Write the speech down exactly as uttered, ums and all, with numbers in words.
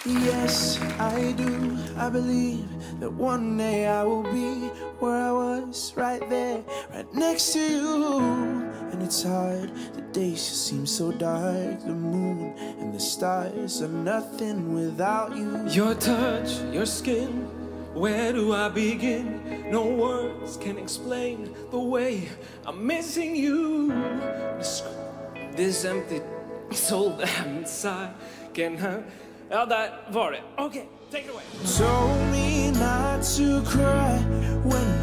Yes, I do. I believe that one day I will be where I was, right there, right next to you. And it's hard, the days just seem so dark. The moon and the stars are nothing without you. Your touch, your skin, where do I begin? No words can explain the way I'm missing you. This, this empty soul that I'm inside can hurt. Ja, där var det. Okej, okay, take it away. Told me not to cry when